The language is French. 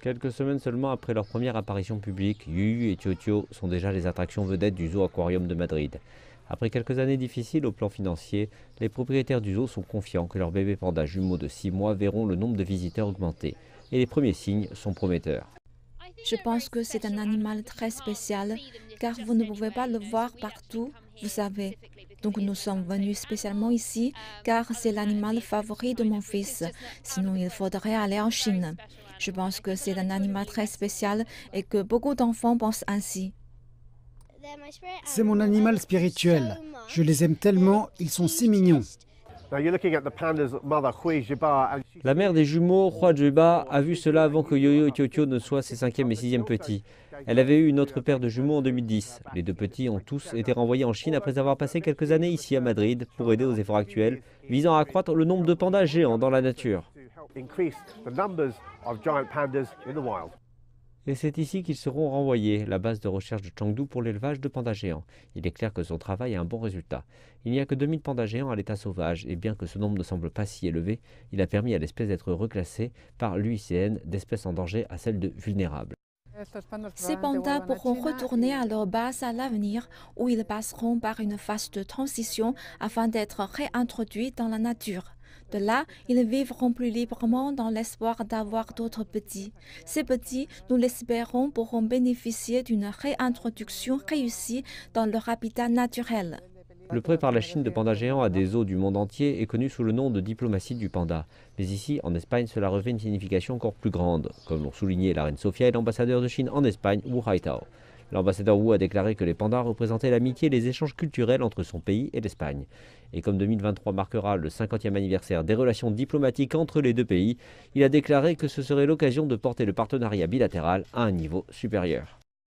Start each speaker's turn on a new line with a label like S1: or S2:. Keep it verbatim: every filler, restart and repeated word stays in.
S1: Quelques semaines seulement après leur première apparition publique, Yuyu et Tio-Tio sont déjà les attractions vedettes du Zoo Aquarium de Madrid. Après quelques années difficiles au plan financier, les propriétaires du zoo sont confiants que leurs bébés pandas jumeaux de six mois verront le nombre de visiteurs augmenter. Et les premiers signes sont prometteurs.
S2: Je pense que c'est un animal très spécial, car vous ne pouvez pas le voir partout, vous savez. Donc nous sommes venus spécialement ici, car c'est l'animal favori de mon fils. Sinon, il faudrait aller en Chine. Je pense que c'est un animal très spécial et que beaucoup d'enfants pensent ainsi.
S3: C'est mon animal spirituel. Je les aime tellement, ils sont si mignons.
S1: La mère des jumeaux, Hua Jueba, a vu cela avant que Yoyo et Tio-Tio ne soient ses cinquième et sixième petits. Elle avait eu une autre paire de jumeaux en deux mille dix. Les deux petits ont tous été renvoyés en Chine après avoir passé quelques années ici à Madrid pour aider aux efforts actuels visant à accroître le nombre de pandas géants dans la nature. Et c'est ici qu'ils seront renvoyés, la base de recherche de Chengdu pour l'élevage de pandas géants. Il est clair que son travail a un bon résultat. Il n'y a que deux mille pandas géants à l'état sauvage, et bien que ce nombre ne semble pas si élevé, il a permis à l'espèce d'être reclassée par l'U I C N d'espèce en danger à celle de vulnérable.
S2: Ces pandas pourront retourner à leur base à l'avenir, où ils passeront par une phase de transition afin d'être réintroduits dans la nature. De là, ils vivront plus librement dans l'espoir d'avoir d'autres petits. Ces petits, nous l'espérons, pourront bénéficier d'une réintroduction réussie dans leur habitat naturel.
S1: Le prêt par la Chine de pandas géants à des zoos du monde entier est connu sous le nom de diplomatie du panda. Mais ici, en Espagne, cela revêt une signification encore plus grande, comme l'ont souligné la reine Sofia et l'ambassadeur de Chine en Espagne, Wu Haitao. L'ambassadeur Wu a déclaré que les pandas représentaient l'amitié et les échanges culturels entre son pays et l'Espagne. Et comme deux mille vingt-trois marquera le cinquantième anniversaire des relations diplomatiques entre les deux pays, il a déclaré que ce serait l'occasion de porter le partenariat bilatéral à un niveau supérieur.